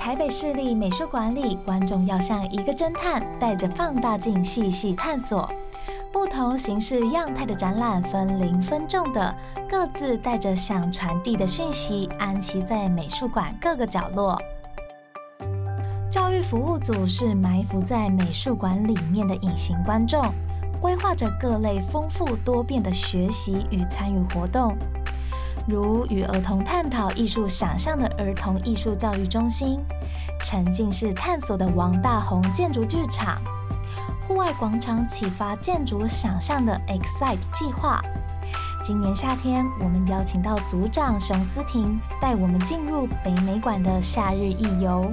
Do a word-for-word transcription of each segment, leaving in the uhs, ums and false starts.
台北市立美术馆里，观众要像一个侦探，带着放大镜细细探索。不同形式样态的展览分零分众的，各自带着想传递的讯息，安栖在美术馆各个角落。教育服务组是埋伏在美术馆里面的隐形观众，规划着各类丰富多变的学习与参与活动。如与儿童探讨艺术想象的儿童艺术教育中心，沉浸式探索的王大闳建筑剧场，户外广场启发建筑想象的 Excite 计划。今年夏天，我们邀请到组长熊思婷，带我们进入北美馆的夏日艺游。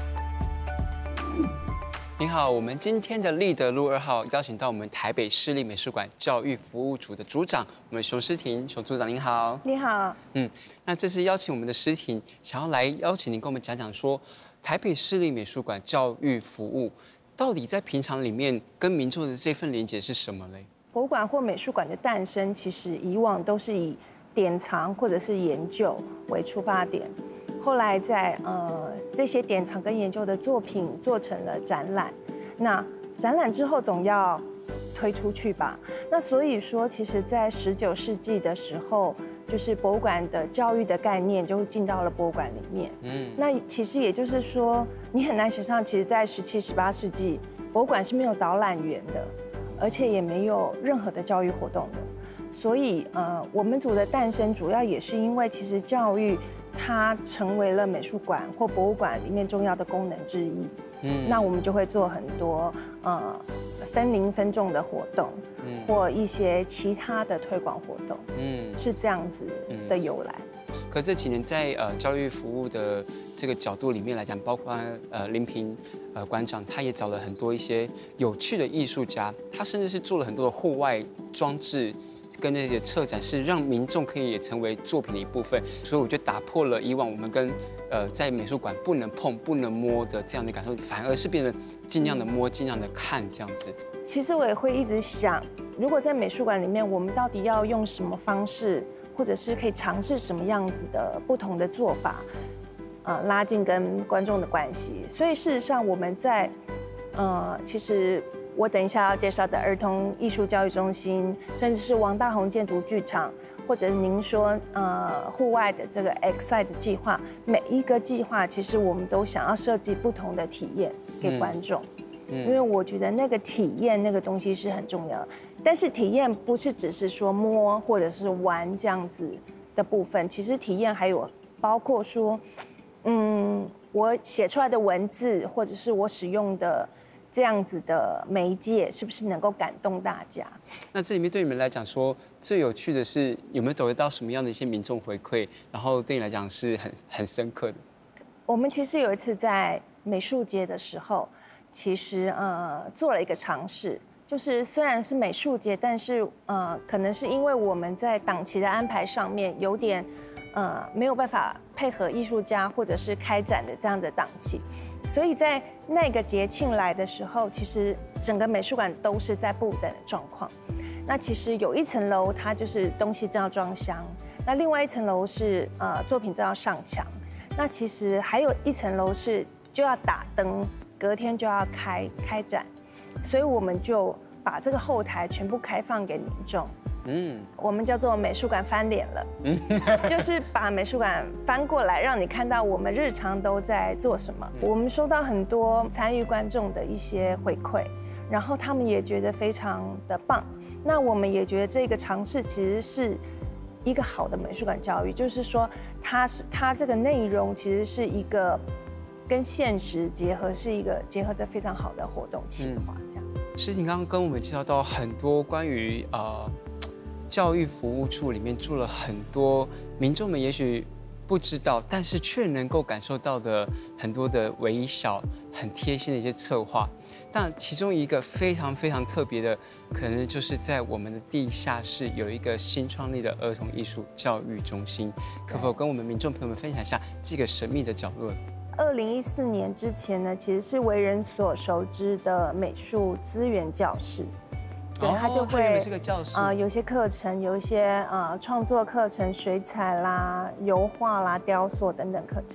您好，我们今天的立德路二号邀请到我们台北市立美术馆教育服务组的组长，我们熊思婷，熊组长您好。 你好。 嗯，那这次邀请我们的思婷，想要来邀请您跟我们讲讲说，台北市立美术馆教育服务到底在平常里面跟民众的这份连结是什么嘞？ 博物馆或美术馆的诞生，其实以往都是以典藏或者是研究为出发点。后来在呃这些典藏跟研究的作品做成了展览，那展览之后总要推出去吧。那所以说，其实，在十九世纪的时候，就是博物馆的教育的概念就会进到了博物馆里面。嗯，那其实也就是说，你很难想象，其实，在十七、十八世纪，博物馆是没有导览员的，而且也没有任何的教育活动的。所以，呃，我们组的诞生主要也是因为，其实教育它成为了美术馆或博物馆里面重要的功能之一。嗯，那我们就会做很多呃分龄分众的活动，嗯，或一些其他的推广活动，嗯，是这样子的由来。 可这几年在呃教育服务的这个角度里面来讲，包括呃林平呃馆长，他也找了很多一些有趣的艺术家，他甚至是做了很多的户外装置。跟那些策展是让民众可以也成为作品的一部分，所以我就打破了以往我们跟呃在美术馆不能碰、不能摸的这样的感受，反而是变得尽量的摸、尽量的看这样子。 其实我也会一直想，如果在美术馆里面，我们到底要用什么方式，或者是可以尝试什么样子的不同的做法，呃，拉近跟观众的关系。所以事实上，我们在呃，其实。我等一下要介绍的儿童艺术教育中心，甚至是王大闳建筑剧场，或者是您说呃户外的这个 Excite 计划，每一个计划其实我们都想要设计不同的体验给观众，嗯嗯、因为我觉得那个体验那个东西是很重要的。但是体验不是只是说摸或者是玩这样子的部分，其实体验还有包括说，嗯，我写出来的文字或者是我使用的。这样子的媒介是不是能够感动大家？ 那这里面对你们来讲说最有趣的是有没有得到什么样的一些民众回馈，然后对你来讲是很很深刻的？ 我们其实有一次在美术节的时候，其实呃做了一个尝试，就是虽然是美术节，但是呃可能是因为我们在档期的安排上面有点呃没有办法配合艺术家或者是开展的这样的档期。所以在那个节庆来的时候，其实整个美术馆都是在布展的状况。那其实有一层楼，它就是东西正要装箱；那另外一层楼是呃作品正要上墙。那其实还有一层楼是就要打灯，隔天就要开开展。所以我们就把这个后台全部开放给民众。嗯，我们叫做美术馆翻脸了，嗯，就是把美术馆翻过来，让你看到我们日常都在做什么。我们收到很多参与观众的一些回馈，然后他们也觉得非常的棒。那我们也觉得这个尝试其实是一个好的美术馆教育，就是说它是它这个内容其实是一个跟现实结合，是一个结合得非常好的活动企划。这样， 诗婷刚刚跟我们介绍到很多关于呃。教育服务处里面做了很多民众们也许不知道，但是却能够感受到的很多的微小、很贴心的一些策划。但其中一个非常非常特别的，可能就是在我们的地下室有一个新创立的儿童艺术教育中心，可否跟我们民众朋友们分享一下这个神秘的角落？ 二零一四年之前呢，其实是为人所熟知的美术资源教室。对，它就会啊、 呃，有些课程，有一些呃创作课程，水彩啦、油画啦、雕塑等等课程。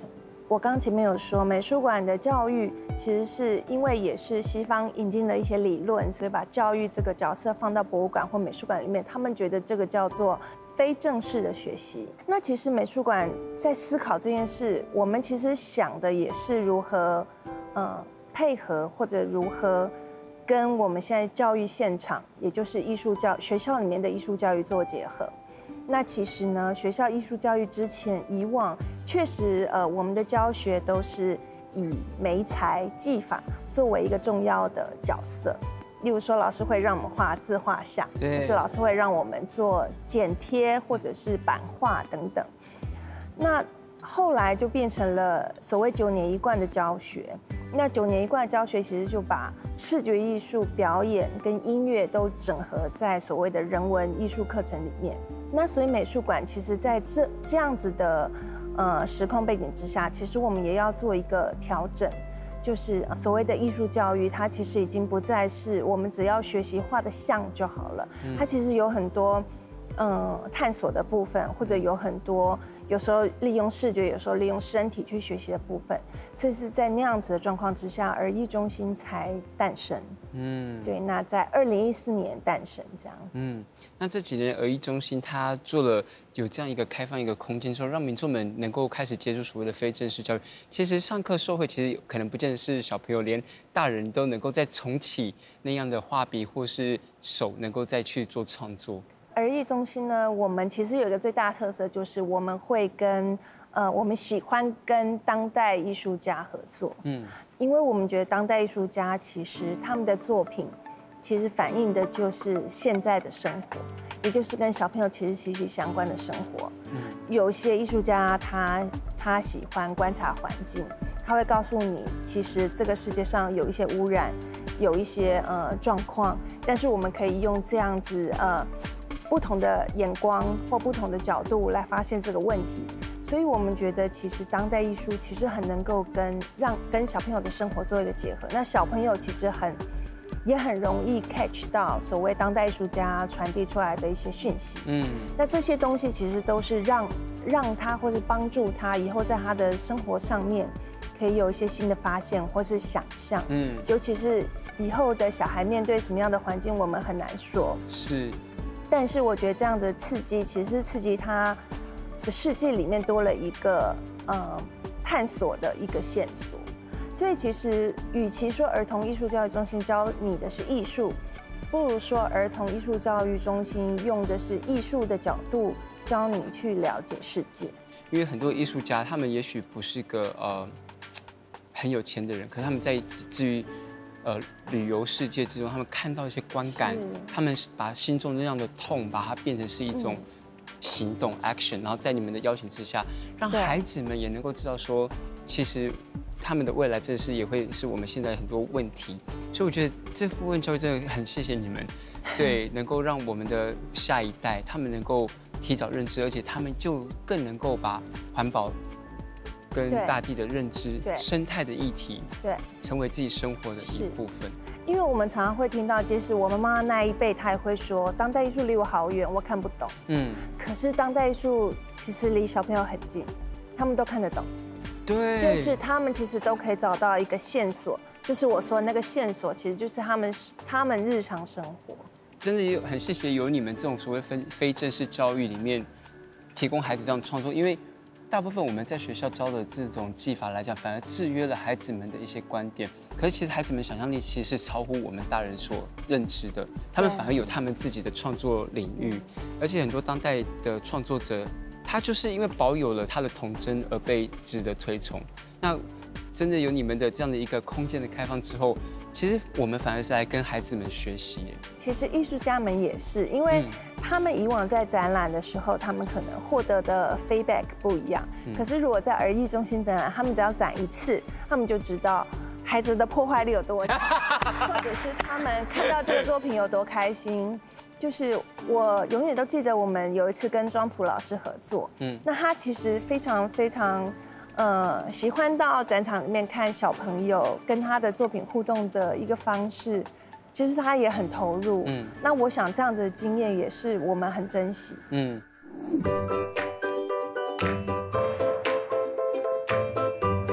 我刚前面有说，美术馆的教育其实是因为也是西方引进的一些理论，所以把教育这个角色放到博物馆或美术馆里面，他们觉得这个叫做非正式的学习。那其实美术馆在思考这件事，我们其实想的也是如何，呃，配合或者如何跟我们现在教育现场，也就是艺术教学校里面的艺术教育做结合。那其实呢，学校艺术教育之前以往确实，呃，我们的教学都是以媒材技法作为一个重要的角色。例如说，老师会让我们画自画像，或是老师会让我们做剪贴或者是版画等等。那后来就变成了所谓九年一贯的教学。那九年一贯的教学其实就把视觉艺术、表演跟音乐都整合在所谓的人文艺术课程里面。那所以美术馆其实在这这样子的呃时空背景之下，其实我们也要做一个调整，就是所谓的艺术教育，它其实已经不再是我们只要学习画的像就好了，它其实有很多嗯、呃、探索的部分，或者有很多有时候利用视觉，有时候利用身体去学习的部分，所以是在那样子的状况之下，儿艺中心才诞生。嗯，对，那在二零一四年诞生这样。 嗯，那这几年儿艺中心它做了有这样一个开放一个空间之后，让民众们能够开始接触所谓的非正式教育。其实上课授会其实可能不见得是小朋友，连大人都能够再重启那样的画笔或是手，能够再去做创作。 儿艺中心呢，我们其实有一个最大的特色，就是我们会跟呃，我们喜欢跟当代艺术家合作。嗯，因为我们觉得当代艺术家其实他们的作品，其实反映的就是现在的生活，也就是跟小朋友其实息息相关的生活。嗯，有一些艺术家他他喜欢观察环境，他会告诉你，其实这个世界上有一些污染，有一些呃状况，但是我们可以用这样子呃。不同的眼光或不同的角度来发现这个问题，所以我们觉得其实当代艺术其实很能够跟让跟小朋友的生活做一个结合。那小朋友其实很也很容易 catch 到所谓当代艺术家传递出来的一些讯息。嗯，那这些东西其实都是让让他或是帮助他以后在他的生活上面可以有一些新的发现或是想象。嗯，尤其是以后的小孩面对什么样的环境，我们很难说。 是。 但是我觉得这样子的刺激，其实是刺激他的世界里面多了一个呃探索的一个线索。所以其实与其说儿童艺术教育中心教你的是艺术，不如说儿童艺术教育中心用的是艺术的角度教你去了解世界。 因为很多艺术家，他们也许不是个呃很有钱的人，可是他们在至于呃，旅游世界之中，他们看到一些观感，他们把心中那样的痛，把它变成是一种行动、嗯、action， 然后在你们的邀请之下，让孩子们也能够知道说，其实他们的未来真的是也会是我们现在很多问题。所以我觉得这复问教育真的很谢谢你们，对，能够让我们的下一代他们能够提早认知，而且他们就更能够把环保跟大地的认知、生态的议题，对，成为自己生活的一部分。 因为我们常常会听到，即使我们妈妈那一辈，她也会说，当代艺术离我好远，我看不懂。嗯，可是当代艺术其实离小朋友很近，他们都看得懂。 对， 就是他们其实都可以找到一个线索，就是我说的那个线索，其实就是他们他们日常生活。 真的也很谢谢有你们这种所谓非非正式教育里面提供孩子这样创作，因为大部分我们在学校教的这种技法来讲，反而制约了孩子们的一些观点。可是其实孩子们想象力其实是超乎我们大人所认知的，他们反而有他们自己的创作领域，而且很多当代的创作者，他就是因为保有了他的童真而被值得推崇。那真的有你们的这样的一个空间的开放之后，其实我们反而是来跟孩子们学习。 其实艺术家们也是，因为他们以往在展览的时候，他们可能获得的 feedback 不一样。嗯、可是如果在儿艺中心展览，他们只要展一次，他们就知道孩子的破坏力有多强，或者是他们看到这个作品有多开心。就是我永远都记得，我们有一次跟庄普老师合作，嗯，那他其实非常非常。呃，喜欢到展场里面看小朋友跟他的作品互动的一个方式，其实他也很投入。嗯，那我想这样子的经验也是我们很珍惜。嗯。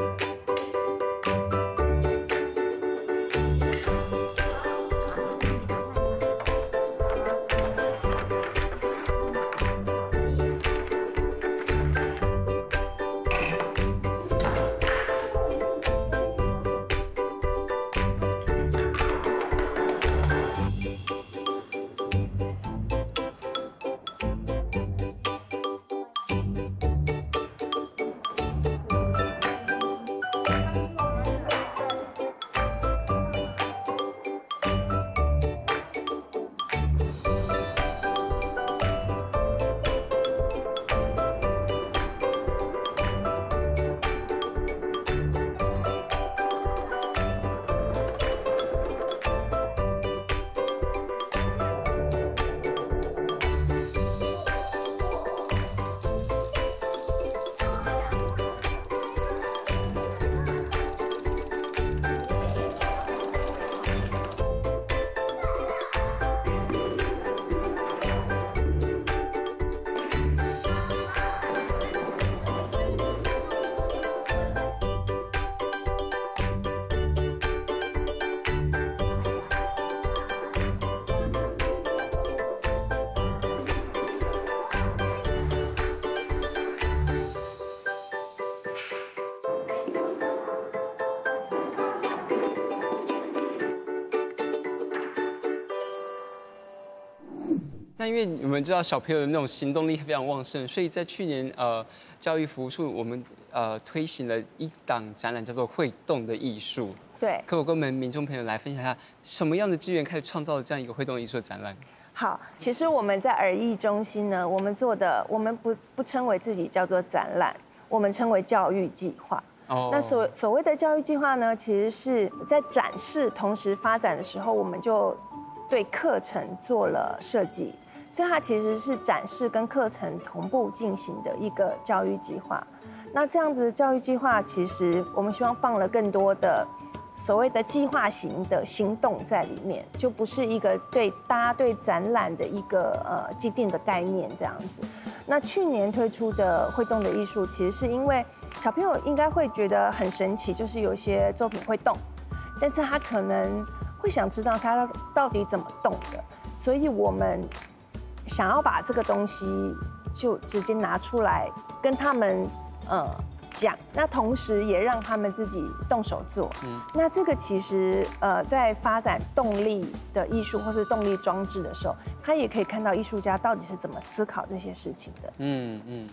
那因为你们知道小朋友的那种行动力非常旺盛，所以在去年呃教育服务处我们呃推行了一档展览，叫做“会动的艺术”。 对， 可我跟我们民众朋友来分享一下，什么样的机缘开始创造了这样一个会动艺术的展览？ 好，其实我们在儿艺中心呢，我们做的我们不不称为自己叫做展览，我们称为教育计划。哦，那所所谓的教育计划呢，其实是在展示同时发展的时候，我们就对课程做了设计。所以它其实是展示跟课程同步进行的一个教育计划。那这样子的教育计划，其实我们希望放了更多的所谓的计划型的行动在里面，就不是一个对大家对展览的一个呃既定的概念这样子。那去年推出的会动的艺术，其实是因为小朋友应该会觉得很神奇，就是有些作品会动，但是他可能会想知道它到底怎么动的，所以我们想要把这个东西就直接拿出来跟他们呃讲，那同时也让他们自己动手做。嗯，那这个其实呃在发展动力的艺术或是动力装置的时候，他也可以看到艺术家到底是怎么思考这些事情的。嗯嗯。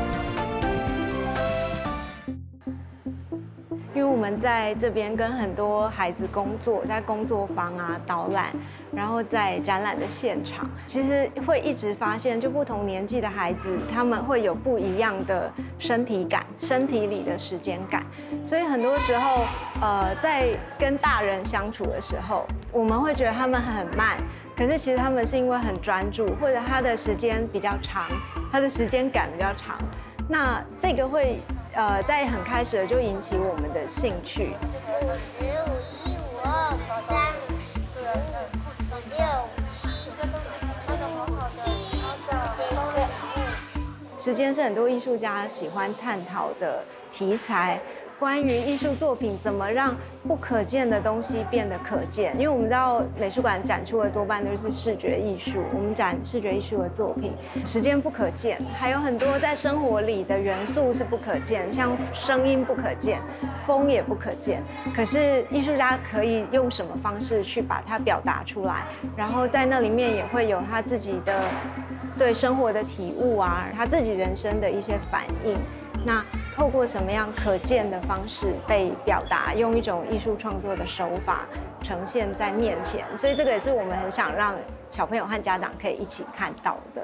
因为我们在这边跟很多孩子工作，在工作坊啊、导览，然后在展览的现场，其实会一直发现，就不同年纪的孩子，他们会有不一样的身体感、身体里的时间感。所以很多时候，呃，在跟大人相处的时候，我们会觉得他们很慢，可是其实他们是因为很专注，或者他的时间比较长，他的时间感比较长。那这个会。呃，在很开始的就引起我们的兴趣。五十五一五二五三五十五六五七，这都是穿的好好的。时间是很多艺术家喜欢探讨的题材。关于艺术作品怎么让不可见的东西变得可见，因为我们知道美术馆展出的多半都是视觉艺术，我们展视觉艺术的作品，时间不可见，还有很多在生活里的元素是不可见，像声音不可见，风也不可见。可是艺术家可以用什么方式去把它表达出来，然后在那里面也会有他自己的对生活的体悟啊，他自己人生的一些反应。那透过什么样可见的方式被表达，用一种艺术创作的手法呈现在面前，所以这个也是我们很想让小朋友和家长可以一起看到的。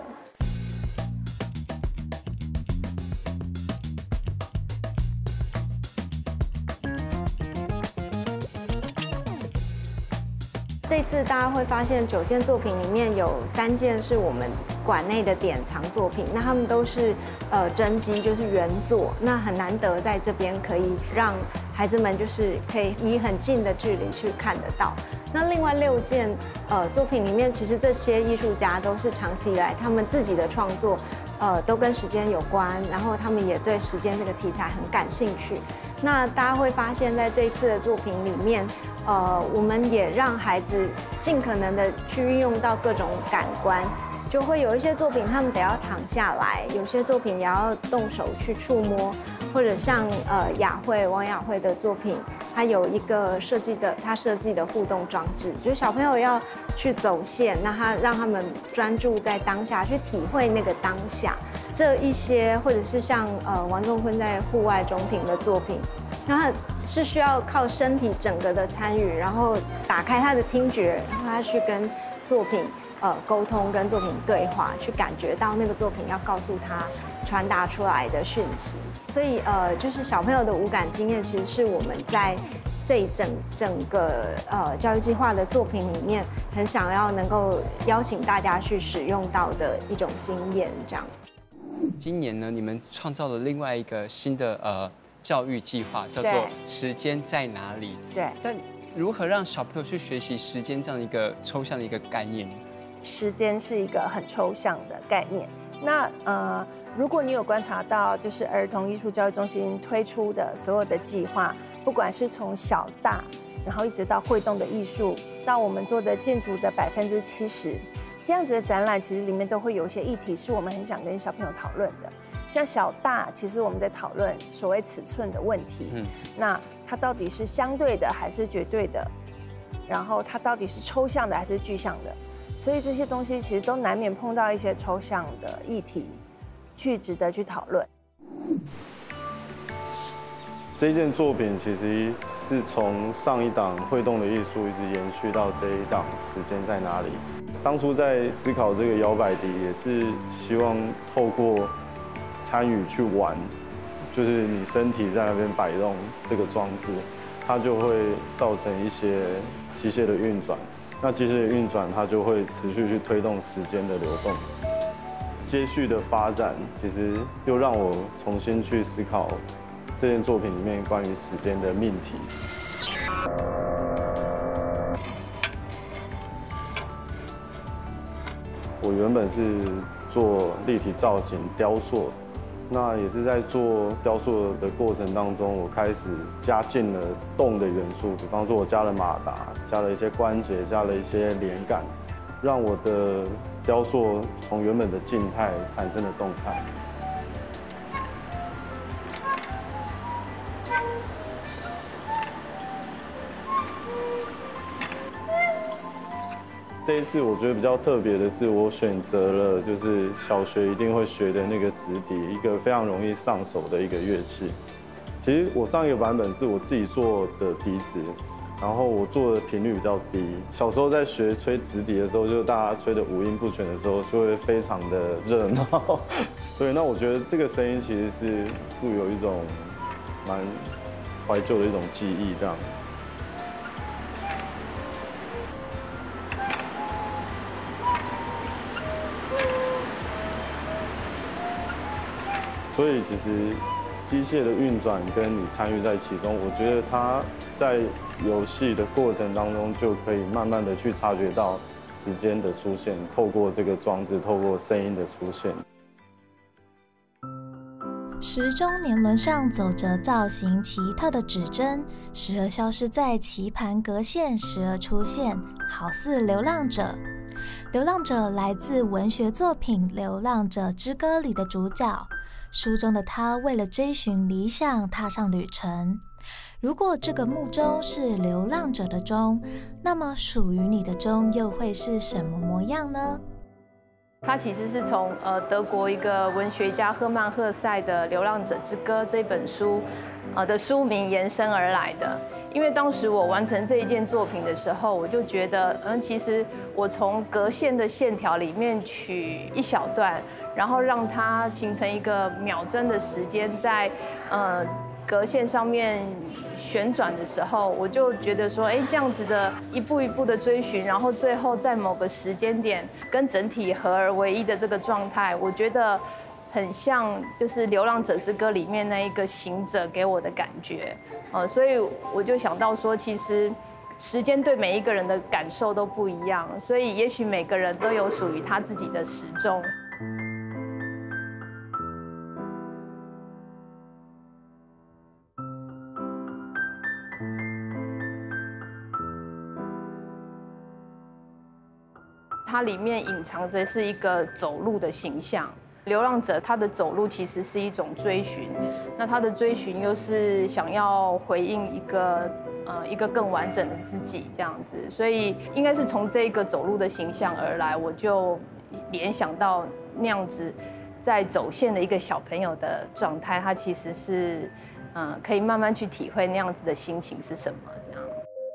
这次大家会发现九件作品里面有三件是我们馆内的典藏作品，那他们都是呃真迹，就是原作，那很难得在这边可以让孩子们就是可以以很近的距离去看得到。那另外六件呃作品里面，其实这些艺术家都是长期以来他们自己的创作，呃都跟时间有关，然后他们也对时间这个题材很感兴趣。那大家会发现，在这一次的作品里面，呃，我们也让孩子尽可能的去运用到各种感官，就会有一些作品他们得要躺下来，有些作品也要动手去触摸，或者像呃雅慧王雅慧的作品，它有一个设计的，它设计的互动装置，就是小朋友要去走线，那他让他们专注在当下，去体会那个当下。这一些或者是像呃王仲坤在户外中庭的作品，然后是需要靠身体整个的参与，然后打开他的听觉，然后他去跟作品呃沟通，跟作品对话，去感觉到那个作品要告诉他传达出来的讯息。所以呃，就是小朋友的五感经验，其实是我们在这一整整个呃教育计划的作品里面，很想要能够邀请大家去使用到的一种经验，这样。 今年呢，你们创造了另外一个新的呃教育计划，叫做“时间在哪里”。 对。 但如何让小朋友去学习时间这样的一个抽象的一个概念？ 时间是一个很抽象的概念。那呃，如果你有观察到，就是儿童艺术教育中心推出的所有的计划，不管是从小大，然后一直到会动的艺术，到我们做的建筑的百分之七十。这样子的展览，其实里面都会有一些议题是我们很想跟小朋友讨论的。像小大，其实我们在讨论所谓尺寸的问题，嗯，那它到底是相对的还是绝对的？然后它到底是抽象的还是具象的？ 所以这些东西其实都难免碰到一些抽象的议题，去值得去讨论。 这一件作品其实是从上一档会动的艺术一直延续到这一档时间在哪里。当初在思考这个摇摆笛，也是希望透过参与去玩，就是你身体在那边摆动这个装置，它就会造成一些机械的运转。那机械的运转，它就会持续去推动时间的流动。接续的发展，其实又让我重新去思考这件作品里面关于时间的命题。我原本是做立体造型雕塑，那也是在做雕塑的过程当中，我开始加进了动的元素，比方说我加了马达，加了一些关节，加了一些连杆，让我的雕塑从原本的静态产生了动态。这一次我觉得比较特别的是，我选择了就是小学一定会学的那个直笛，一个非常容易上手的一个乐器。其实我上一个版本是我自己做的笛子，然后我做的频率比较低。小时候在学吹直笛的时候，就是大家吹的五音不全的时候，就会非常的热闹。对，那我觉得这个声音其实是富有一种蛮怀旧的一种记忆，这样。所以其实机械的运转跟你参与在其中，我觉得它在游戏的过程当中就可以慢慢的去察觉到时间的出现，透过这个装置，透过声音的出现。 时钟年轮上走着造型奇特的指针，时而消失在棋盘格线，时而出现，好似流浪者。流浪者来自文学作品《流浪者之歌》里的主角。书中的他为了追寻理想踏上旅程。如果这个木钟是流浪者的钟，那么属于你的钟又会是什么模样呢？ 它其实是从呃德国一个文学家赫曼·赫塞的《流浪者之歌》这本书呃的书名延伸而来的。因为当时我完成这一件作品的时候，我就觉得，嗯，其实我从格线的线条里面取一小段，然后让它形成一个秒针的时间在呃格线上面旋转的时候，我就觉得说，哎，这样子的一步一步的追寻，然后最后在某个时间点跟整体合而为一的这个状态，我觉得很像就是《流浪者之歌》里面那一个行者给我的感觉，呃，所以我就想到说，其实时间对每一个人的感受都不一样，所以也许每个人都有属于他自己的时钟。它里面隐藏着是一个走路的形象。流浪者他的走路其实是一种追寻，那他的追寻又是想要回应一个呃一个更完整的自己这样子，所以应该是从这个走路的形象而来，我就联想到那样子在走线的一个小朋友的状态，他其实是嗯、呃、可以慢慢去体会那样子的心情是什么这样。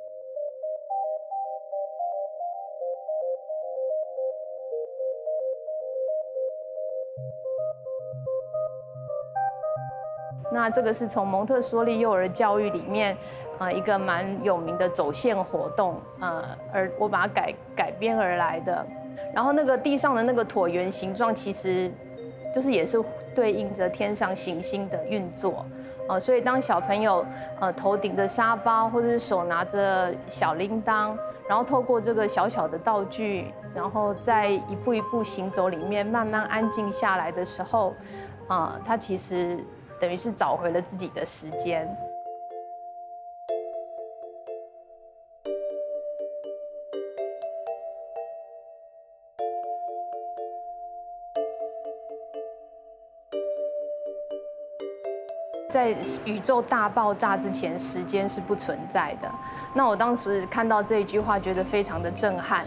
那这个是从蒙特梭利幼儿教育里面，呃，一个蛮有名的走线活动，呃，而我把它改改编而来的。然后那个地上的那个椭圆形状，其实就是也是对应着天上行星的运作，呃，所以当小朋友呃头顶着沙包，或者是手拿着小铃铛，然后透过这个小小的道具，然后在一步一步行走里面慢慢安静下来的时候，啊、呃，他其实等于是找回了自己的时间。在宇宙大爆炸之前，时间是不存在的。那我当时看到这一句话，觉得非常的震撼。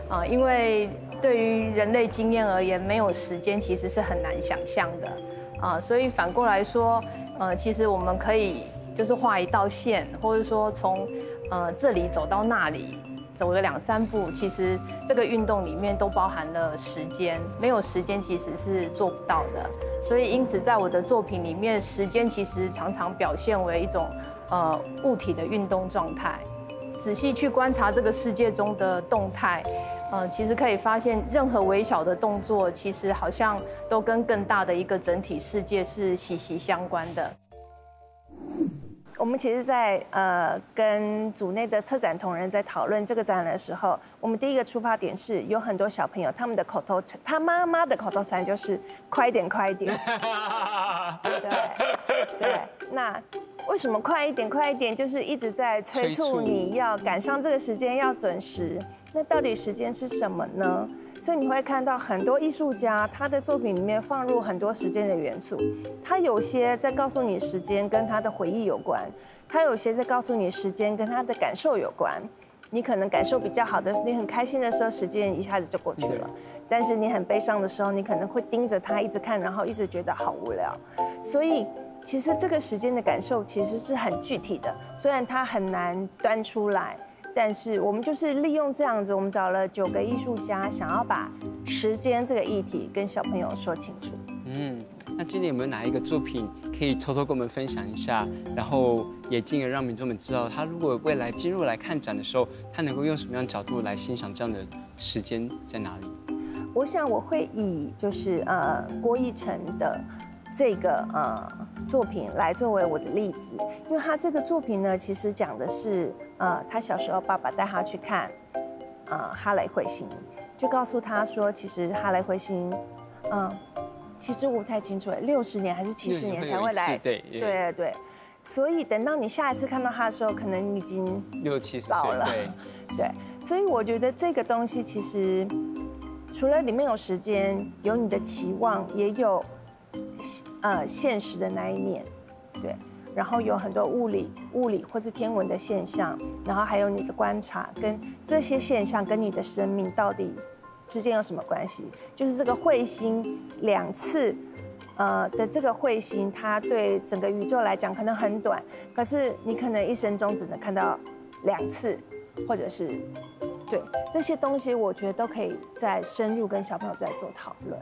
啊，因为对于人类经验而言，没有时间其实是很难想象的啊，所以反过来说，呃，其实我们可以就是画一道线，或者说从呃这里走到那里。走了两三步，其实这个运动里面都包含了时间，没有时间其实是做不到的。所以因此，在我的作品里面，时间其实常常表现为一种呃物体的运动状态。仔细去观察这个世界中的动态，呃，其实可以发现，任何微小的动作，其实好像都跟更大的一个整体世界是息息相关的。 我们其实在，在呃跟组内的策展同仁在讨论这个展览的时候，我们第一个出发点是有很多小朋友他们的口头禅，他妈妈的口头禅就是快一点，快一点。对对，那为什么快一点，快一点？就是一直在催促你要赶上这个时间，要准时。那到底时间是什么呢？所以你会看到很多艺术家，他的作品里面放入很多时间的元素。他有些在告诉你时间跟他的回忆有关，他有些在告诉你时间跟他的感受有关。你可能感受比较好的，你很开心的时候，时间一下子就过去了；但是你很悲伤的时候，你可能会盯着它一直看，然后一直觉得好无聊。所以其实这个时间的感受其实是很具体的，虽然它很难端出来。但是我们就是利用这样子，我们找了九个艺术家，想要把时间这个议题跟小朋友说清楚。 嗯，那今年有没有哪一个作品可以偷偷跟我们分享一下，然后也进而让民众们知道，他如果未来进入来看展的时候，他能够用什么样的角度来欣赏这样的时间在哪里？ 我想我会以就是呃郭奕成的这个呃作品来作为我的例子，因为他这个作品呢，其实讲的是呃他小时候爸爸带他去看呃哈雷彗星，就告诉他说，其实哈雷彗星，嗯、呃，其实我不太清楚，六十年还是七十年才会来， 对对对，所以等到你下一次看到他的时候，可能你已经六七十老了， 对对，所以我觉得这个东西其实除了里面有时间，有你的期望，也有。呃，现实的那一面，对，然后有很多物理、物理或是天文的现象，然后还有你的观察，跟这些现象跟你的生命到底之间有什么关系？就是这个彗星两次，呃的这个彗星，它对整个宇宙来讲可能很短，可是你可能一生中只能看到两次，或者是对这些东西，我觉得都可以再深入跟小朋友再做讨论。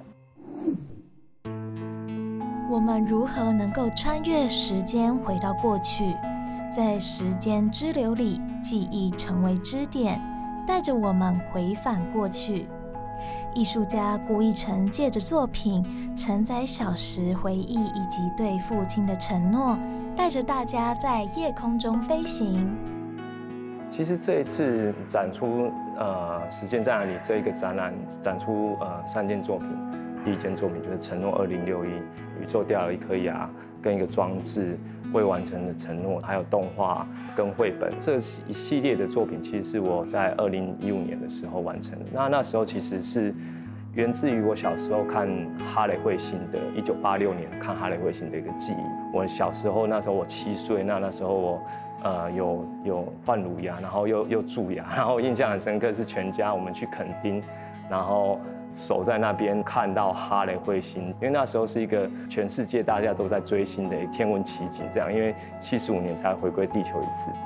我们如何能够穿越时间回到过去，在时间支流里，记忆成为支点，带着我们回返过去。艺术家郭奕成借着作品承载小时回忆以及对父亲的承诺，带着大家在夜空中飞行。 其实这一次展出呃时间在哪里这一个展览，展出呃三件作品。第一件作品就是承诺二零六一，宇宙掉了一颗牙，跟一个装置未完成的承诺，还有动画跟绘本这一系列的作品，其实是我在二零一五年的时候完成的。那那时候其实是源自于我小时候看哈雷彗星的，一九八六年看哈雷彗星的一个记忆。我小时候那时候我七岁，那那时候我呃有有换乳牙，然后又又蛀牙，然后印象很深刻是全家我们去垦丁，然后。守在那边看到哈雷彗星，因为那时候是一个全世界大家都在追星的天文奇景，这样，因为七十五年才回归地球一次。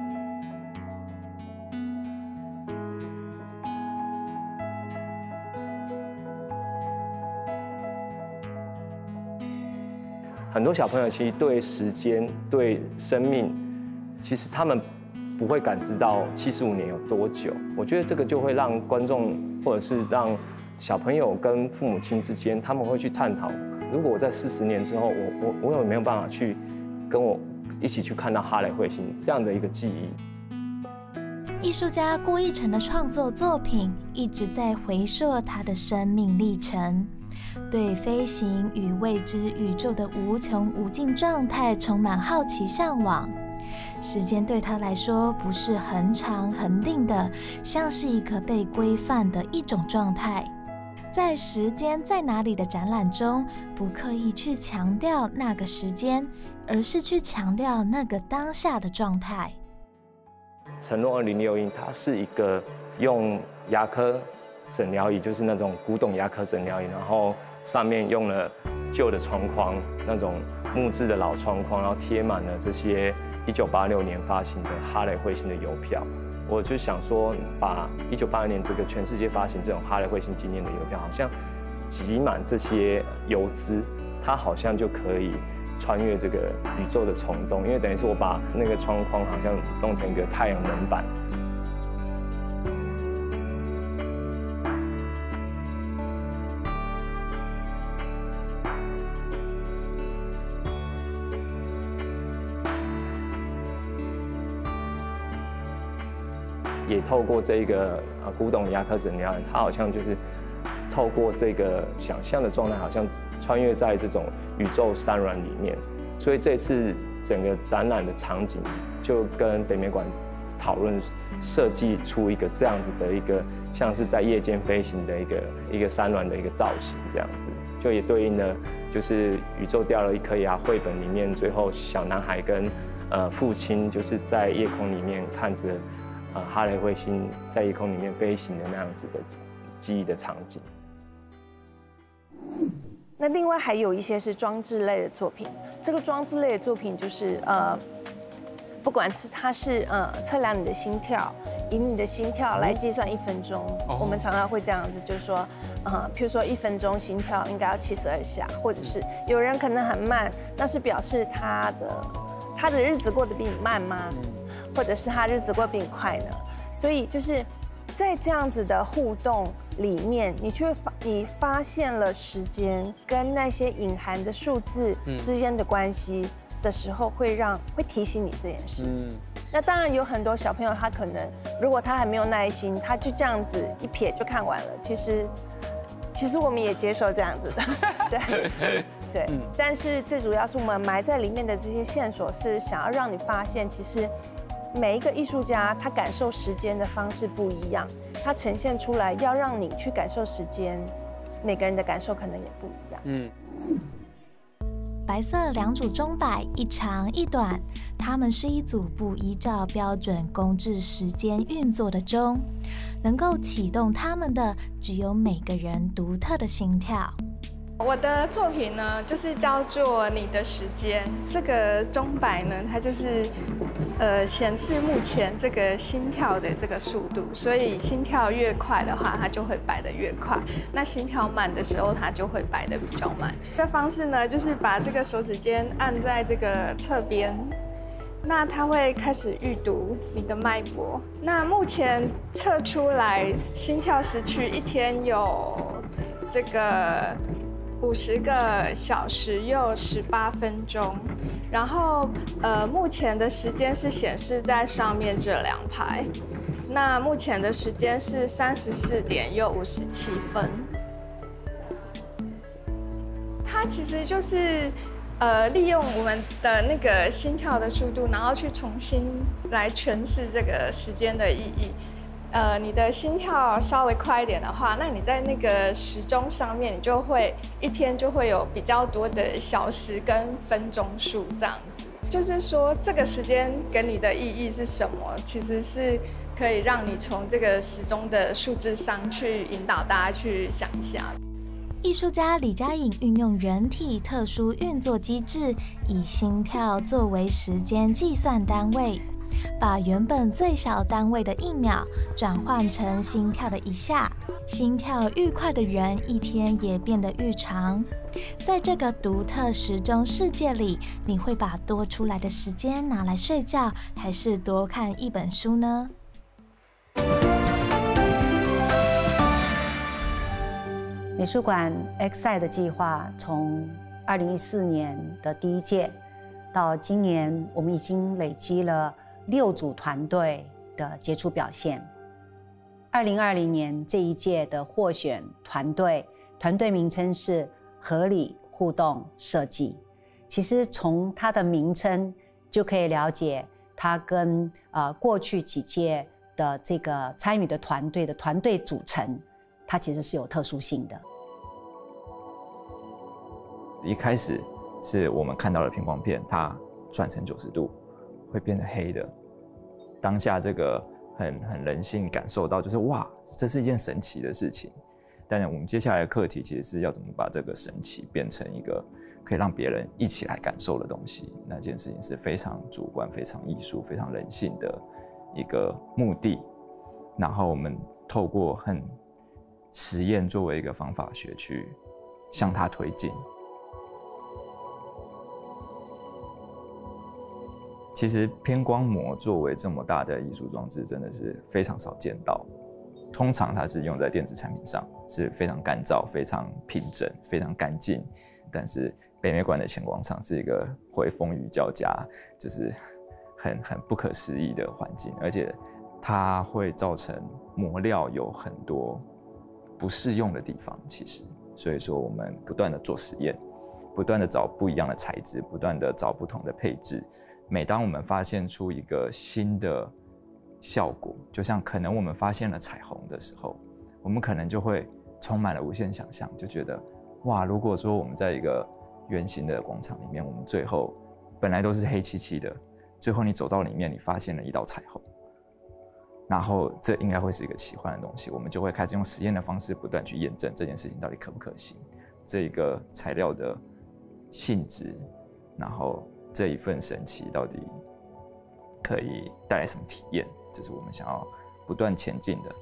很多小朋友其实对时间、对生命，其实他们不会感知到七十五年有多久。我觉得这个就会让观众或者是让小朋友跟父母亲之间，他们会去探讨：如果我在四十年之后，我我我有没有办法去跟我一起去看到哈雷彗星这样的一个记忆？ 艺术家郭奕成的创作作品一直在回溯他的生命历程，对飞行与未知宇宙的无穷无尽状态充满好奇向往。时间对他来说不是恒长恒定的，像是一个被规范的一种状态。在时间在哪里的展览中，不刻意去强调那个时间，而是去强调那个当下的状态。 承诺二零六一，它是一个用牙科诊疗椅，就是那种古董牙科诊疗椅，然后上面用了旧的窗框，那种木质的老窗框，然后贴满了这些一九八六年发行的哈雷彗星的邮票。我就想说，把一九八六年这个全世界发行这种哈雷彗星纪念的邮票，好像集满这些邮资，它好像就可以穿越这个宇宙的虫洞，因为等于是我把那个窗框好像弄成一个太阳能板。也透过这个呃古董牙科诊疗，它好像就是透过这个想象的状态，好像穿越在这种宇宙山峦里面。所以这次整个展览的场景就跟北美馆讨论设计出一个这样子的一个像是在夜间飞行的一个一个山峦的一个造型，这样子就也对应了就是宇宙掉了一颗牙绘本里面最后小男孩跟呃父亲就是在夜空里面看着。呃，哈雷彗星在夜空里面飞行的那样子的记忆的场景。 那另外还有一些是装置类的作品，这个装置类的作品就是呃，不管是它是呃测量你的心跳，以你的心跳来计算一分钟，哦、我们常常会这样子，就是说，呃，譬如说一分钟心跳应该要七十二下，或者是有人可能很慢，那是表示他的他的日子过得比你慢吗？或者是他日子过得比你快呢？所以就是在这样子的互动里面，你却发你发现了时间跟那些隐含的数字之间的关系的时候，会让会提醒你这件事。嗯，那当然有很多小朋友，他可能如果他还没有耐心，他就这样子一瞥就看完了。其实，其实我们也接受这样子的，对。对，嗯、但是最主要是我们埋在里面的这些线索，是想要让你发现，其实每一个艺术家他感受时间的方式不一样，他呈现出来要让你去感受时间，每个人的感受可能也不一样。嗯。 白色两组钟摆，一长一短，它们是一组不依照标准公制时间运作的钟，能够启动它们的只有每个人独特的心跳。 我的作品呢，就是叫做《你的时间》。这个钟摆呢，它就是呃显示目前这个心跳的这个速度，所以心跳越快的话，它就会摆得越快；那心跳慢的时候，它就会摆得比较慢。这个方式呢，就是把这个手指尖按在这个侧边，那它会开始预读你的脉搏。那目前测出来心跳时区一天有这个。五十个小时又十八分钟，然后呃，目前的时间是显示在上面这两排。那目前的时间是三十四点又五十七分。它其实就是呃，利用我们的那个心跳的速度，然后去重新来诠释这个时间的意义。呃，你的心跳稍微快一点的话，那你在那个时钟上面，你就会一天就会有比较多的小时跟分钟数这样子。就是说，这个时间给你的意义是什么？其实是可以让你从这个时钟的数字上去引导大家去想一下。 艺术家李佳颖运用人体特殊运作机制，以心跳作为时间计算单位。把原本最小单位的一秒转换成心跳的一下，心跳愈快的人一天也变得愈长。在这个独特时钟世界里，你会把多出来的时间拿来睡觉，还是多看一本书呢？ 美术馆 X-Side 的计划从二零一四年的第一届到今年，我们已经累积了六组团队的杰出表现。二零二零年这一届的获选团队，团队名称是合理互动设计。其实从它的名称就可以了解，它跟呃过去几届的这个参与的团队的团队组成，它其实是有特殊性的。 一开始是我们看到的平光片，它转成九十度会变得黑的。当下这个很很人性感受到，就是哇，这是一件神奇的事情。但我们接下来的课题其实是要怎么把这个神奇变成一个可以让别人一起来感受的东西。那件事情是非常主观、非常艺术、非常人性的一个目的。然后我们透过很实验作为一个方法学去向它推进。其实偏光膜作为这么大的艺术装置，真的是非常少见到。通常它是用在电子产品上，是非常干燥、非常平整、非常干净。但是北美馆的前广场是一个会风雨交加，就是很很不可思议的环境，而且它会造成膜料有很多不适用的地方。其实，所以说我们不断的做实验，不断的找不一样的材质，不断的找不同的配置。每当我们发现出一个新的效果，就像可能我们发现了彩虹的时候，我们可能就会充满了无限想象，就觉得哇，如果说我们在一个圆形的广场里面，我们最后本来都是黑漆漆的，最后你走到里面，你发现了一道彩虹，然后这应该会是一个奇幻的东西，我们就会开始用实验的方式不断去验证这件事情到底可不可行，这一个材料的性质，然后这一份神奇到底可以带来什么体验，这是我们想要不断前进的。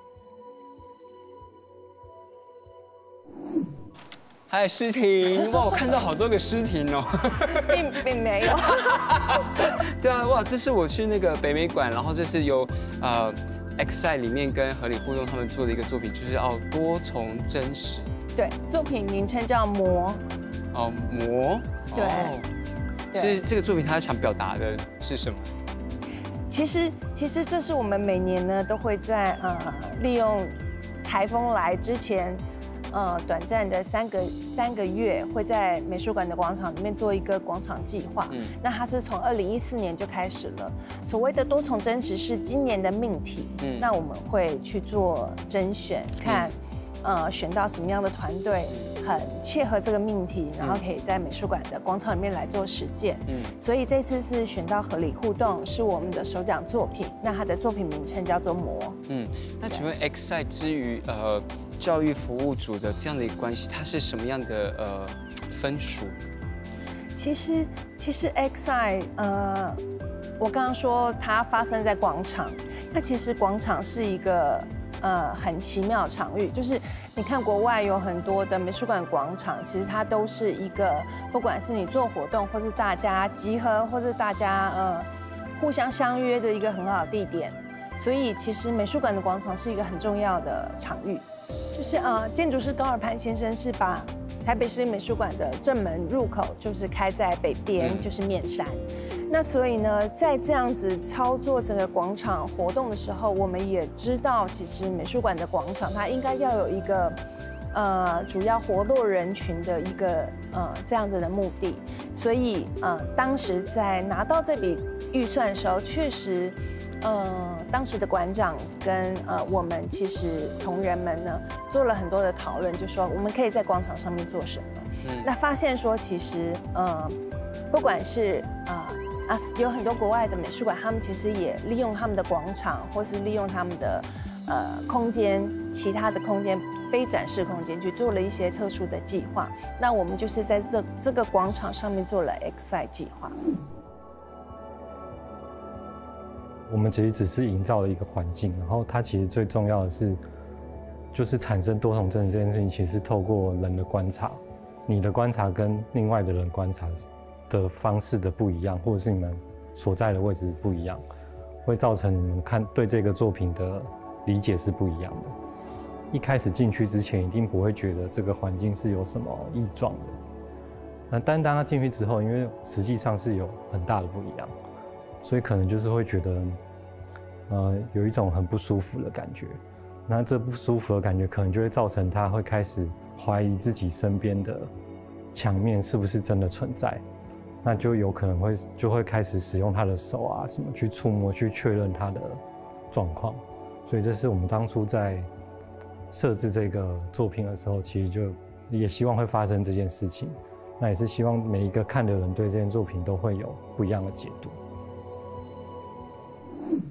嗨，诗婷，哇，我看到好多个诗婷哦， 并并没有。 对啊，哇，这是我去那个北美馆，然后这是由呃 Excite 里面跟合理互动他们做的一个作品，就是哦多重真实。 对，作品名称叫魔。 哦，魔。 对。 哦所以这个作品它想表达的是什么？ 其实，其实这是我们每年呢都会在呃利用台风来之前，呃短暂的三个三个月，会在美术馆的广场里面做一个广场计划。嗯，那它是从二零一四年就开始了。所谓的多重真实是今年的命题。嗯，那我们会去做甄选，看、嗯、呃选到什么样的团队。很切合这个命题，然后可以在美术馆的广场里面来做实践。嗯，所以这次是选到合理互动，是我们的首奖作品。那它的作品名称叫做魔。嗯， 那请问 Excite 之于呃教育服务组的这样的一个关系，它是什么样的呃分属？ 其实其实 Excite 呃，我刚刚说它发生在广场，那其实广场是一个。呃，很奇妙的场域，就是你看国外有很多的美术馆广场，其实它都是一个，不管是你做活动，或是大家集合，或是大家呃互相相约的一个很好的地点。所以其实美术馆的广场是一个很重要的场域。就是呃，建筑师高尔潘先生是把台北市立美术馆的正门入口就是开在北边，就是面山。那所以呢，在这样子操作整个广场活动的时候，我们也知道，其实美术馆的广场它应该要有一个，呃，主要活络人群的一个呃这样子的目的。所以呃，当时在拿到这笔预算的时候，确实，呃，当时的馆长跟呃我们其实同仁们呢做了很多的讨论，就说我们可以在广场上面做什么。嗯，那发现说其实呃，不管是呃。啊，有很多国外的美术馆，他们其实也利用他们的广场，或是利用他们的呃空间，其他的空间，非展示空间，去做了一些特殊的计划。那我们就是在这这个广场上面做了 Excite 计划。 我们其实只是营造了一个环境，然后它其实最重要的是，就是产生多重真实这件事情，其实是透过人的观察，你的观察跟另外的人观察的方式的不一样，或者是你们所在的位置不一样，会造成你们看对这个作品的理解是不一样的。一开始进去之前，一定不会觉得这个环境是有什么异状的。那但当他进去之后，因为实际上是有很大的不一样，所以可能就是会觉得，呃，有一种很不舒服的感觉。那这不舒服的感觉，可能就会造成他会开始怀疑自己身边的墙面是不是真的存在。那就有可能会就会开始使用他的手啊什么去触摸去确认他的状况，所以这是我们当初在设置这个作品的时候，其实就也希望会发生这件事情。那也是希望每一个看的人对这件作品都会有不一样的解读。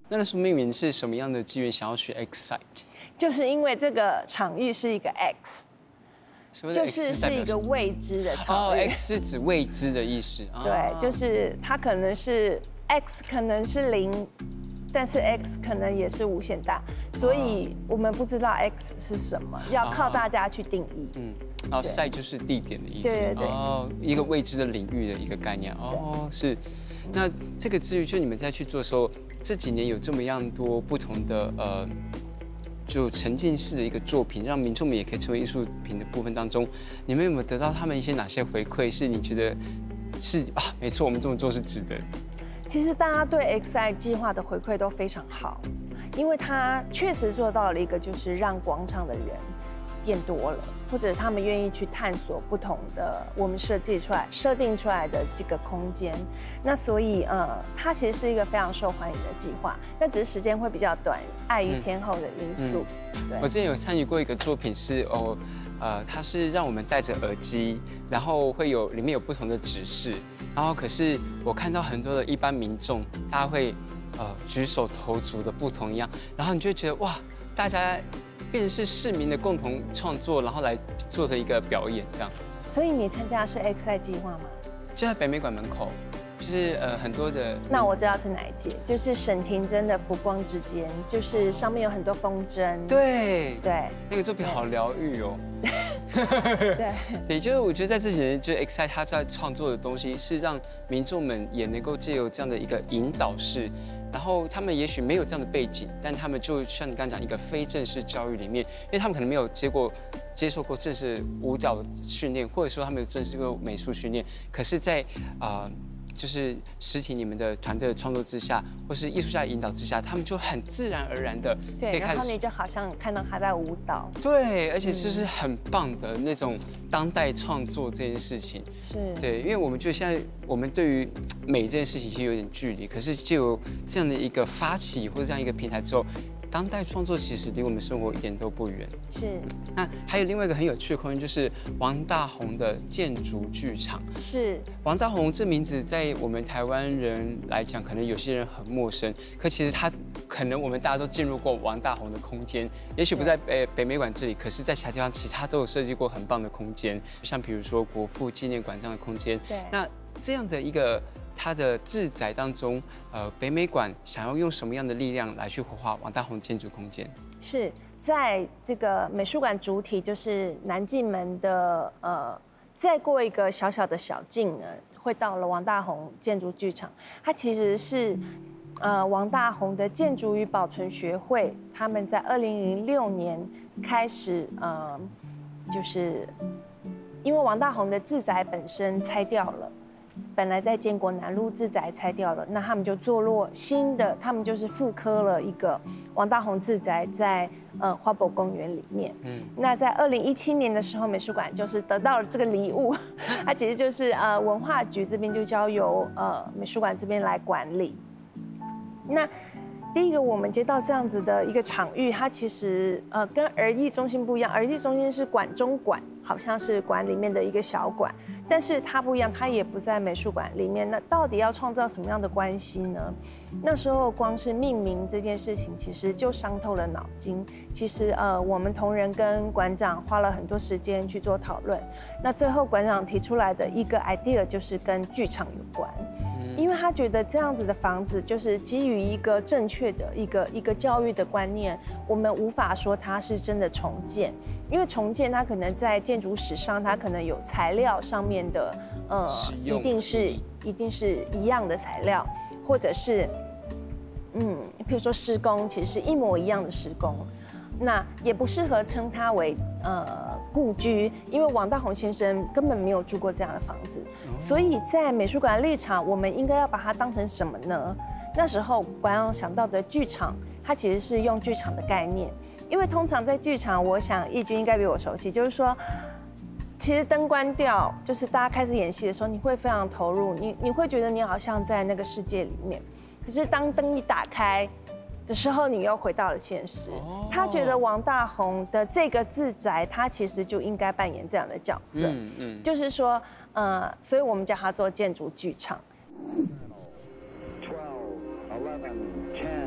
那那时候命名是什么样的机缘想要取 Excite？ 就是因为这个场域是一个 X， 就是是一个未知的场域。 哦 ，X 是指未知的意思。 对，就是它可能是 X 可能是零，但是 X 可能也是无限大，所以我们不知道 X 是什么，要靠大家去定义。嗯。 然后 site 就是地点的意思， 对对对， 哦，一个未知的领域的一个概念，哦，是。那这个至于就你们在去做的时候，这几年有这么样多不同的呃，就沉浸式的一个作品，让民众们也可以成为艺术品的部分当中，你们有没有得到他们一些哪些回馈？是你觉得是啊，没错，我们这么做是值得。 其实大家对 X I 计划的回馈都非常好，因为它确实做到了一个就是让广场的人变多了，或者他们愿意去探索不同的我们设计出来、设定出来的这个空间。那所以呃，它其实是一个非常受欢迎的计划，那只是时间会比较短，碍于天候的因素。嗯嗯、 我之前有参与过一个作品是哦，呃，它是让我们戴着耳机，然后会有里面有不同的指示，然后可是我看到很多的一般民众，大家会呃举手投足的不同一样，然后你就觉得哇，大家。变成是市民的共同创作，然后来做成一个表演这样。 所以你参加的是 X I 计划吗？ 就在北美馆门口，就是呃很多的。 那我知道是哪一届，就是沈庭真的《浮光之间》，就是上面有很多风筝。 对对， 那个作品好疗愈哦。 对， 也就是我觉得在这几年，就是 X I 他在创作的东西，是让民众们也能够借由这样的一个引导式。然后他们也许没有这样的背景，但他们就像你刚刚讲，一个非正式教育里面，因为他们可能没有接过、接受过正式舞蹈训练，或者说他们有正式过美术训练，可是在，啊、呃，就是实体你们的团队的创作之下，或是艺术家的引导之下，他们就很自然而然的可以开始。 对，然后你就好像看到他在舞蹈。 对，而且就是很棒的那种当代创作这件事情。 是。对， 因为我们觉得现在我们对于美这件事情其实有点距离，可是就有这样的一个发起或者这样一个平台之后，当代创作其实离我们生活一点都不远。 是。 那还有另外一个很有趣的空间，就是王大闳的建筑剧场。 是。 王大闳这名字在我们台湾人来讲，可能有些人很陌生，可其实他可能我们大家都进入过王大闳的空间，也许不在北北美馆这里，可是在其他地方其实他都有设计过很棒的空间，像比如说国父纪念馆这样的空间。 对。 那这样的一个它的自宅当中，呃，北美馆想要用什么样的力量来去活化王大闳建筑空间？ 是在这个美术馆主体，就是南进门的呃，再过一个小小的小径呢，会到了王大闳建筑剧场。它其实是呃王大闳的建筑与保存学会，他们在二零零六年开始呃，就是因为王大闳的自宅本身拆掉了。本来在建国南路自宅拆掉了，那他们就坐落新的，他们就是复刻了一个王大闳自宅在呃花博公园里面。嗯，那在二零一七年的时候，美术馆就是得到了这个礼物，它其实就是呃文化局这边就交由呃美术馆这边来管理。那第一个，我们接到这样子的一个场域，它其实呃跟儿艺中心不一样，儿艺中心是馆中馆，好像是馆里面的一个小馆，但是它不一样，它也不在美术馆里面。那到底要创造什么样的关系呢？那时候光是命名这件事情，其实就伤透了脑筋。其实呃，我们同仁跟馆长花了很多时间去做讨论。那最后馆长提出来的一个 idea 就是跟剧场有关。因为他觉得这样子的房子就是基于一个正确的一个一个教育的观念，我们无法说它是真的重建，因为重建它可能在建筑史上，它可能有材料上面的呃，一定是一定是一样的材料，或者是嗯，比如说施工其实是一模一样的施工，那也不适合称它为呃故居，因为王大闳先生根本没有住过这样的房子，所以在美术馆的立场，我们应该要把它当成什么呢？那时候馆长想到的剧场，它其实是用剧场的概念，因为通常在剧场，我想义军应该比我熟悉，就是说，其实灯关掉，就是大家开始演戏的时候，你会非常投入，你你会觉得你好像在那个世界里面，可是当灯一打开的时候，你又回到了现实。他觉得王大闳的这个自宅，他其实就应该扮演这样的角色。嗯嗯，就是说，呃，所以我们叫它做建筑剧场。twelve, eleven, ten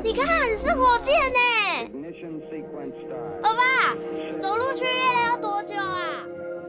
你看，是火箭呢！欧巴，走路去月亮要多久啊？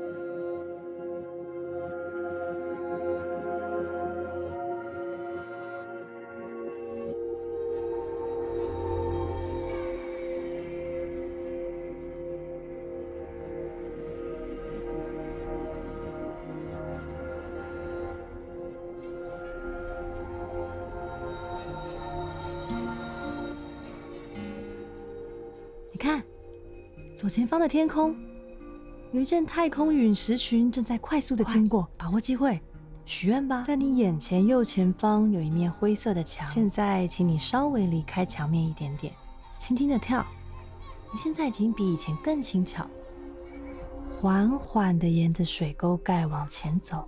你看，左前方的天空，有一阵太空陨石群正在快速的经过，把握机会，许愿吧。在你眼前右前方有一面灰色的墙，现在请你稍微离开墙面一点点，轻轻的跳。你现在已经比以前更轻巧，缓缓的沿着水沟盖往前走。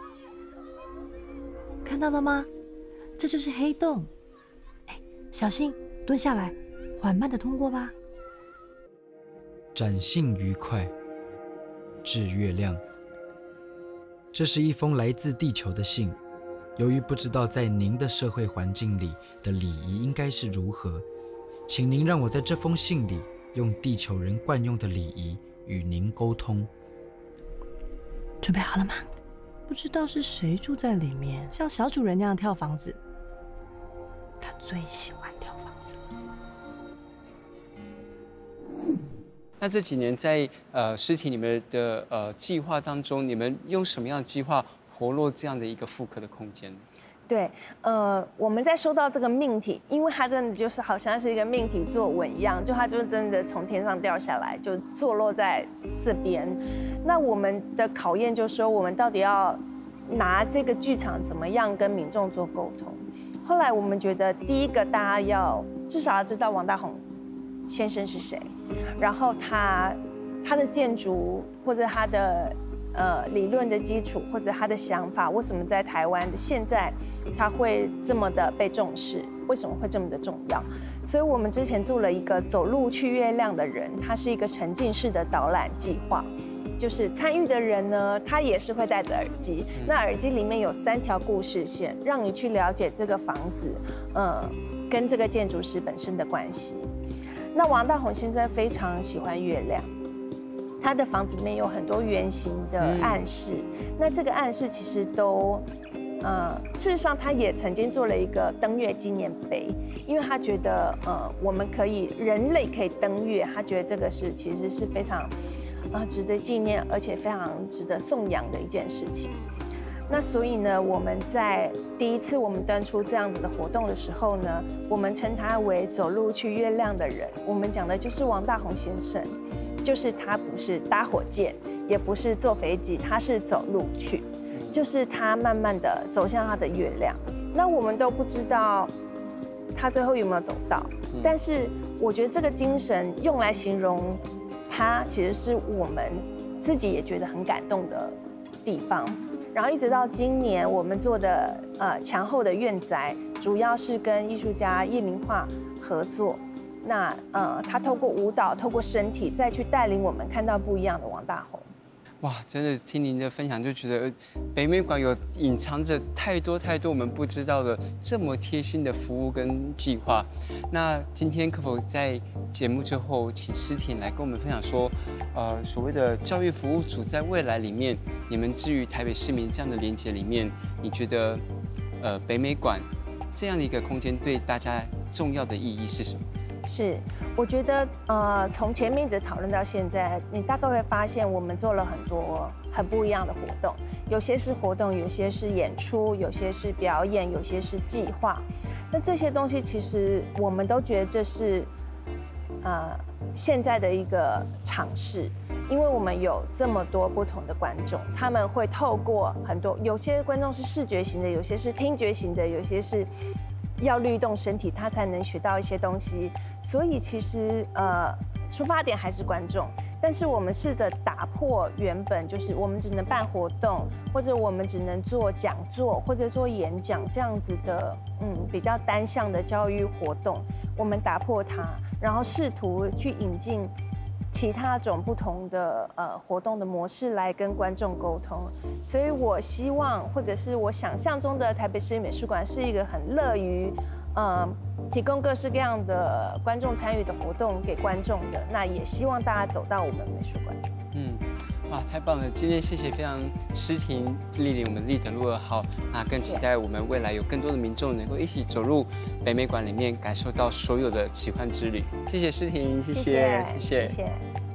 看到了吗？这就是黑洞。哎，小心，蹲下来，缓慢的通过吧。 展信愉快，致月亮。这是一封来自地球的信。由于不知道在您的社会环境里的礼仪应该是如何，请您让我在这封信里用地球人惯用的礼仪与您沟通。 准备好了吗？不知道是谁住在里面，像小主人那样跳房子。他最喜欢跳房子。 那这几年在呃诗婷你们的呃计划当中，你们用什么样的计划活络这样的一个复刻的空间？ 对，呃，我们在收到这个命题，因为它真的就是好像是一个命题作文一样，就它就真的从天上掉下来，就坐落在这边。那我们的考验就是说，我们到底要拿这个剧场怎么样跟民众做沟通？后来我们觉得，第一个大家要至少要知道王大闳先生是谁，然后他他的建筑或者他的呃理论的基础或者他的想法，为什么在台湾的现在他会这么的被重视？为什么会这么的重要？所以我们之前做了一个走路去月亮的人，它是一个沉浸式的导览计划。就是参与的人呢，他也是会戴着耳机，那耳机里面有三条故事线，让你去了解这个房子，呃，跟这个建筑师本身的关系。那王大闳先生非常喜欢月亮，他的房子里面有很多圆形的暗示，嗯、那这个暗示其实都，呃，事实上他也曾经做了一个登月纪念碑，因为他觉得，呃，我们可以人类可以登月，他觉得这个是其实是非常。啊，值得纪念，而且非常值得颂扬的一件事情。那所以呢，我们在第一次我们端出这样子的活动的时候呢，我们称他为走路去月亮的人。我们讲的就是王大闳先生，就是他不是搭火箭，也不是坐飞机，他是走路去，就是他慢慢的走向他的月亮。那我们都不知道他最后有没有走到，但是我觉得这个精神用来形容。它其实是我们自己也觉得很感动的地方，然后一直到今年我们做的呃墙后的院宅，主要是跟艺术家叶明化合作。那呃，他透过舞蹈，透过身体，再去带领我们看到不一样的王大闳。 哇，真的听您的分享就觉得北美馆有隐藏着太多太多我们不知道的这么贴心的服务跟计划。那今天可否在节目之后，请诗婷来跟我们分享说，呃，所谓的教育服务组在未来里面，你们至于台北市民这样的连结里面，你觉得呃北美馆这样的一个空间对大家重要的意义是什么？ 是，我觉得呃，从前面一直讨论到现在，你大概会发现我们做了很多很不一样的活动，有些是活动，有些是演出，有些是表演，有些是计划。那这些东西其实我们都觉得这是呃现在的一个尝试，因为我们有这么多不同的观众，他们会透过很多，有些观众是视觉型的，有些是听觉型的，有些是。要律动身体，他才能学到一些东西。所以其实呃，出发点还是观众，但是我们试着打破原本就是我们只能办活动，或者我们只能做讲座或者做演讲这样子的嗯比较单向的教育活动，我们打破它，然后试图去引进。其他种不同的呃活动的模式来跟观众沟通，所以我希望或者是我想象中的台北市立美术馆是一个很乐于呃提供各式各样的观众参与的活动给观众的。那也希望大家走到我们美术馆。 嗯。哇，太棒了！今天谢谢非常诗婷莅临我们立德路二号，那更期待我们未来有更多的民众能够一起走入北美馆里面，感受到所有的奇幻之旅。谢谢诗婷，谢谢， 谢谢。谢谢。